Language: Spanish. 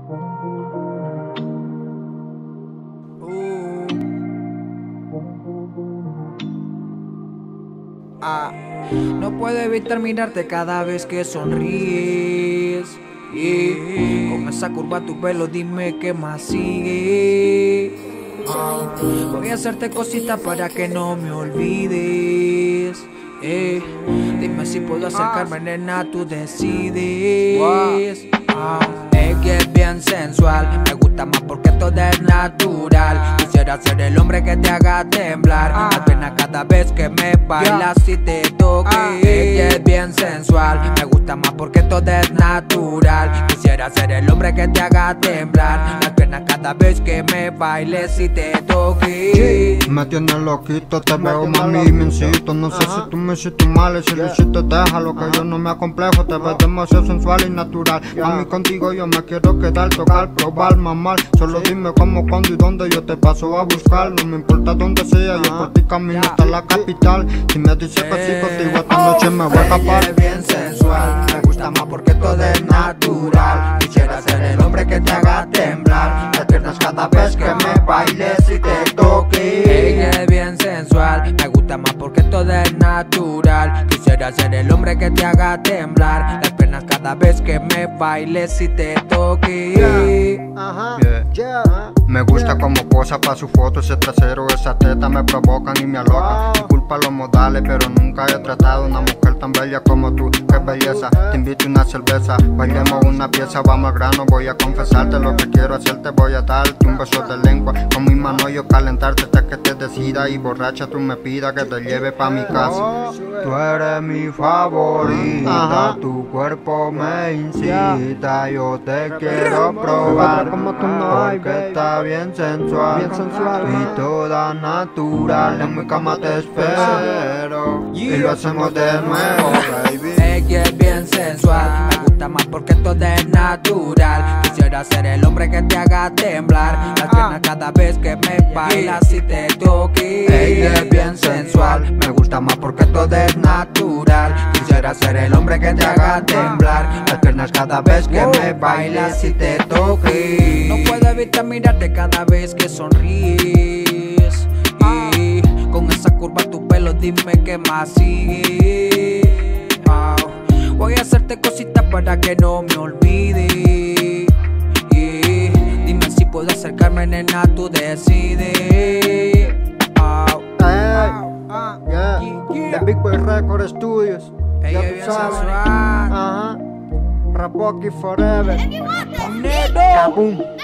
No puedo evitar mirarte cada vez que sonríes. Con esa curva tu pelo, dime qué más sigue. Voy a hacerte cositas para que no me olvides. Dime si puedo acercarme, nena, tú decides. Ella es bien sensual, me gusta más porque todo es natural. Quisiera ser el hombre que te haga temblar las piernas cada vez que me bailas y te toque. Ella es bien sensual, me gusta más porque todo es natural. Quisiera ser el hombre que te haga temblar las piernas cada vez que me bailes y te toque. Me tienes loquito, te veo mami y me incito. No sé si tú me hiciste mal y si lo hiciste déjalo, que yo no me acomplejo. Te ves demasiado sensual y natural. Mami, contigo yo me quiero quedar, tocar, probar, mamar. Solo dime cómo, cuándo y dónde yo te paso a buscar. No me importa dónde sea, yo por ti camino hasta la capital. Si me dices que sí contigo esta noche me voy a escapar. Ella es bien sensual, me gusta más porque todo es natural. Quisiera ser el hombre que te haga temblar las piernas cada vez que me bailes y te toque. Ella es bien sensual, me gusta más porque todo es natural. Quisiera ser el hombre que te haga temblar las piernas cada vez que me bailes y te toque. Me gusta como posa pa' su foto, ese trasero, esa teta me provocan y me alocan. Disculpa los modales, pero nunca he tratado una mujer tan bella como tú. Qué belleza, te invito a una cerveza, bailemos una pieza, vamos al grano. Voy a confesarte lo que quiero hacerte, voy a darte un beso de lengua. Con mi mano yo calentarte hasta que te decida y borracha tú me pidas que te lleve pa' mi casa. Tú eres mi favorita, tu cuerpo me incita, yo te quiero probar porque está bien sensual y toda natural. En mi cama te espero y lo hacemos de nuevo, baby. Ella es bien sensual, me gusta más porque todo es natural. Quisiera ser el hombre que te haga temblar las piernas cada vez que me bailas y te toque. Ella es bien sensual, me gusta más porque todo es natural. Quisiera ser el hombre que te haga temblar las piernas cada vez que me bailas y te toque. No puedo evitar mirarte cada vez que sonríes. Con esa curva tu pelo, dime qué más sigue. Voy a hacerte cositas para que no me olvides. Dime si puedo acercarme, nena, tú decides. The Big Boy Record Studios. Ella es bien sensual. Rapoki Forever. Neto. Kaboom.